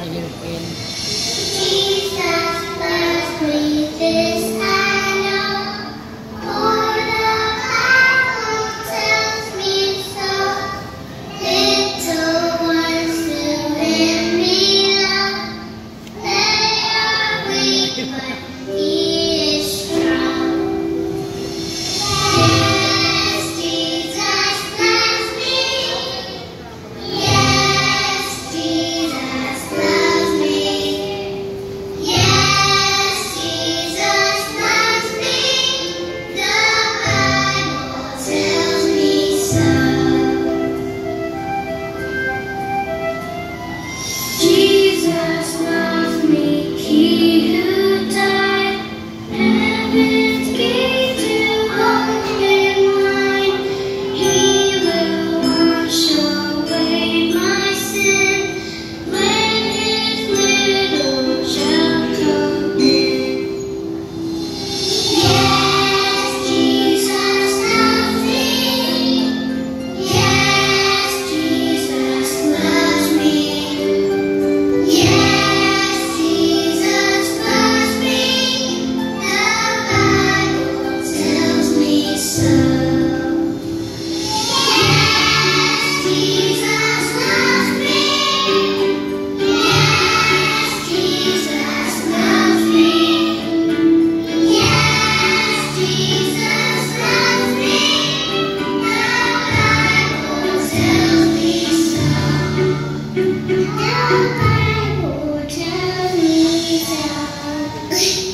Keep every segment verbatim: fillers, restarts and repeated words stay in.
European. Jesus loves me, this I know, for the Bible tells me so. Little ones who in me love, they are weak, but He is strong. Yes, Jesus loves me. Yes, Jesus loves me. Yes, Jesus loves me. The Bible tells me so. Jesus loves me, He who died, heaven's gate to open wide. He will wash away my sin when His little child comes in. Yes, Jesus loves me. Yes, Jesus loves me. Yes, Jesus loves me. The Bible tells me so. Yes, Jesus loves me. Yes, Jesus loves me. Yes, Jesus loves me. The Bible tells me so. The Bible tells me so.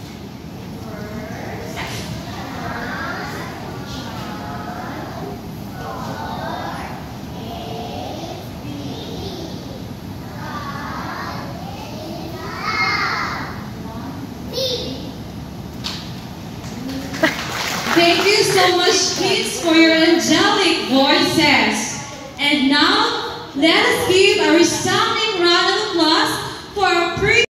Thank you so much, kids, for your angelic voices. And now, let us give a resounding round of applause for our pre